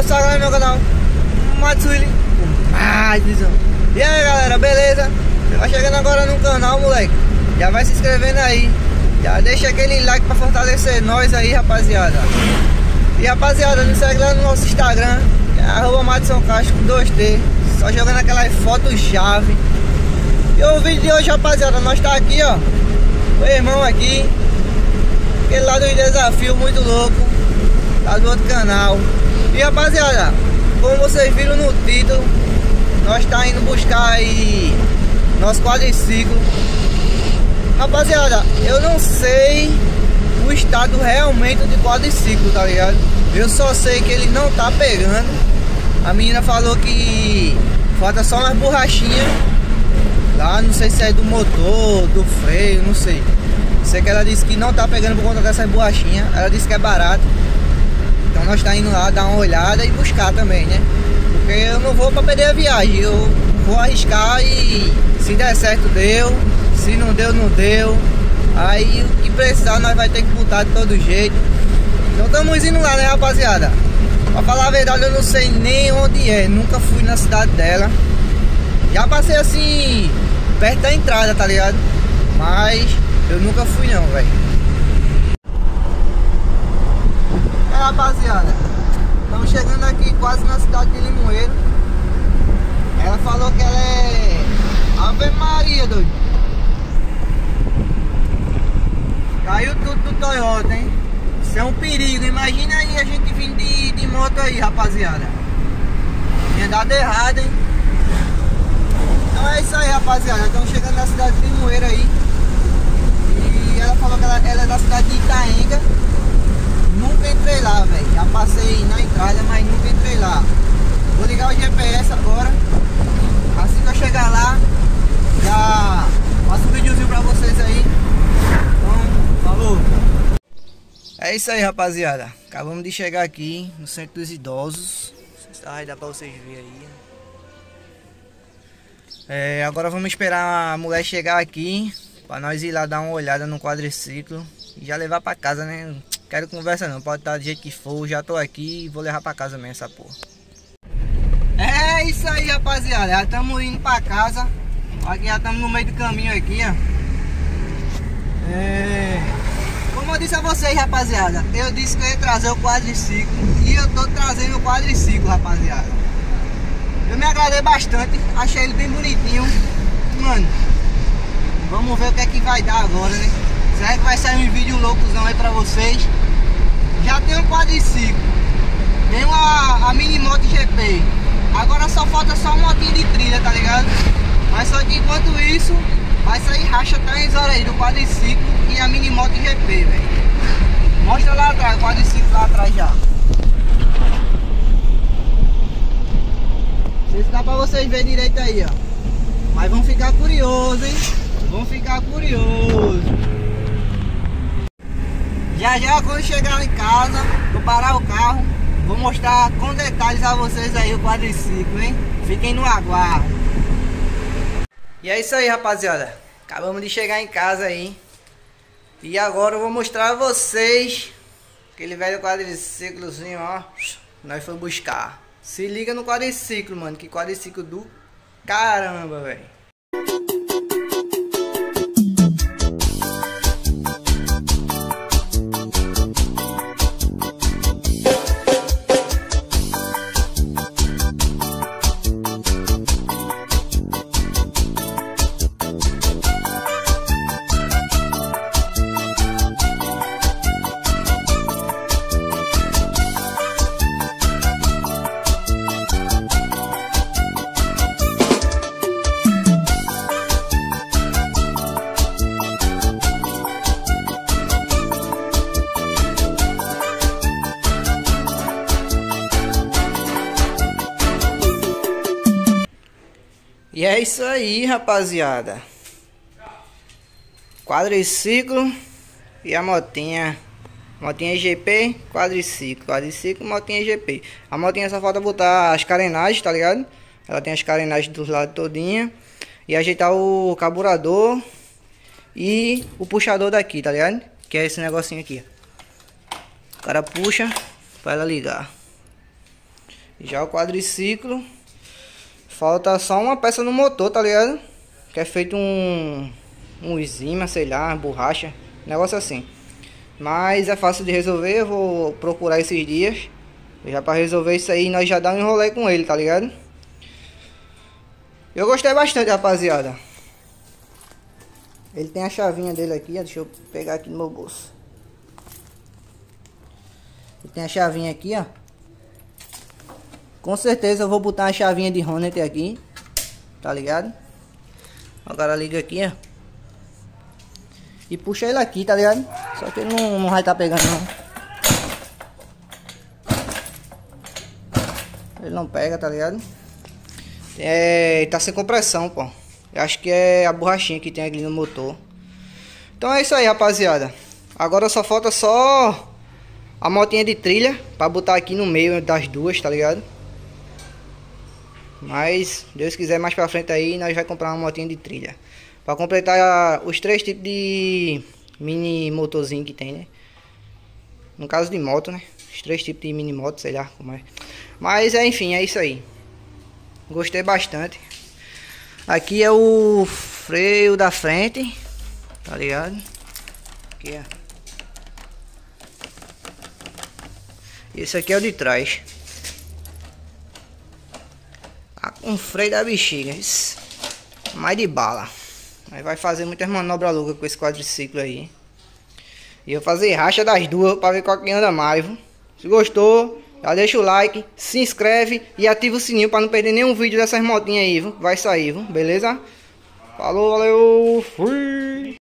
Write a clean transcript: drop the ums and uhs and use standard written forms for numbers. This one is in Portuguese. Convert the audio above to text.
Instagram e meu canal Matsui. E aí galera, beleza? Você vai chegando agora no canal, moleque, já vai se inscrevendo aí, já deixa aquele like pra fortalecer nós aí, rapaziada. E rapaziada, nos segue lá no nosso Instagram, é @MadsonCastro com 2T, só jogando aquela foto chave. E o vídeo de hoje, rapaziada, nós tá aqui, ó, o irmão aqui, aquele lá dos desafios muito louco, tá do outro canal. E rapaziada, como vocês viram no título, nós tá indo buscar aí nosso quadriciclo. Rapaziada, eu não sei o estado realmente de quadriciclo, tá ligado? Eu só sei que ele não tá pegando. A menina falou que falta só umas borrachinhas lá, não sei se é do motor, do freio, não sei. Sei que ela disse que não tá pegando por conta dessas borrachinhas. Ela disse que é barato. Então nós tá indo lá dar uma olhada e buscar também, né? Porque eu não vou pra perder a viagem, eu vou arriscar e se der certo deu, se não deu, não deu. Aí o que precisar nós vai ter que botar de todo jeito. Então estamos indo lá, né, rapaziada? Pra falar a verdade, eu não sei nem onde é, nunca fui na cidade dela. Já passei assim, perto da entrada, tá ligado? Mas eu nunca fui não, velho. É, rapaziada, estamos chegando aqui quase na cidade de Limoeiro. Ela falou que ela é Ave Maria, doido. Caiu tudo do Toyota, hein? Isso é um perigo. Imagina aí a gente vindo de moto aí, rapaziada. Tinha dado errado, hein? Então é isso aí, rapaziada. Estamos chegando na cidade de Limoeiro aí. E ela falou que ela é da cidade de Itaenga. Nunca entrei lá, velho. Já passei na entrada, mas nunca entrei lá. Vou ligar o GPS agora. Assim que eu chegar lá, já faço um videozinho pra vocês aí. Então, falou! É isso aí, rapaziada. Acabamos de chegar aqui no Centro dos Idosos. Vai dar pra vocês verem aí. Agora vamos esperar a mulher chegar aqui pra nós ir lá dar uma olhada no quadriciclo e já levar pra casa, né? Não quero conversa não, pode estar do jeito que for. Já tô aqui e vou levar pra casa mesmo essa porra. É isso aí, rapaziada. Já estamos indo pra casa. Aqui já estamos no meio do caminho aqui, ó. Como eu disse a vocês, rapaziada, eu disse que eu ia trazer o quadriciclo e eu tô trazendo o quadriciclo, rapaziada. Eu me agradei bastante, achei ele bem bonitinho. Mano, vamos ver o que é que vai dar agora, né? Será que vai sair um vídeo loucozão aí pra vocês? Já tem um quadriciclo, tem a mini moto GP. Agora só falta só uma motinha de trilha, tá ligado? Mas só que enquanto isso, vai sair racha 3 horas aí do quadriciclo e a mini moto GP, velho. Mostra lá atrás, o quadriciclo lá atrás já. Não sei se dá pra vocês verem direito aí, ó. Mas vão ficar curiosos, hein? Vão ficar curiosos. Já já quando chegar lá em casa, vou parar o carro, vou mostrar com detalhes a vocês aí o quadriciclo, hein? Fiquem no aguardo. E é isso aí, rapaziada. Acabamos de chegar em casa aí. E agora eu vou mostrar a vocês aquele velho quadriciclozinho, ó. Nós fomos buscar. Se liga no quadriciclo, mano. Que quadriciclo do caramba, velho. E é isso aí, rapaziada. Quadriciclo e a motinha. Motinha GP, quadriciclo. Quadriciclo, motinha GP. A motinha só falta botar as carenagens, tá ligado? Ela tem as carenagens dos lados todinha. E ajeitar o carburador e o puxador daqui, tá ligado? Que é esse negocinho aqui. O cara puxa pra ela ligar. Já o quadriciclo, falta só uma peça no motor, tá ligado? Que é feito um enzima, sei lá, uma borracha, negócio assim. Mas é fácil de resolver, eu vou procurar esses dias. Já pra resolver isso aí, nós já dá um enrolê com ele, tá ligado? Eu gostei bastante, rapaziada. Ele tem a chavinha dele aqui, ó, deixa eu pegar aqui no meu bolso. Ele tem a chavinha aqui, ó. Com certeza eu vou botar a chavinha de Hornet aqui, tá ligado? Agora liga aqui, ó. E puxa ele aqui, tá ligado? Só que ele não vai estar pegando, não. Ele não pega, tá ligado? Tá sem compressão, pô. Eu acho que é a borrachinha que tem aqui no motor. Então é isso aí, rapaziada. Agora só falta só a motinha de trilha pra botar aqui no meio das duas, tá ligado? Mas, Deus quiser, mais pra frente aí, nós vai comprar uma motinha de trilha. Pra completar os 3 tipos de mini motorzinho que tem, né? No caso de moto, né? Os 3 tipos de mini moto, sei lá como é. Mas, enfim, é isso aí. Gostei bastante. Aqui é o freio da frente, tá ligado? Aqui, ó. Esse aqui é o de trás. Um freio da bexiga, isso. Mais de bala. Aí vai fazer muitas manobras loucas com esse quadriciclo aí. E eu vou fazer racha das duas pra ver qual que anda mais, viu? Se gostou, já deixa o like, se inscreve e ativa o sininho pra não perder nenhum vídeo dessas motinhas aí, viu? Vai sair, viu? Beleza? Falou, valeu, fui!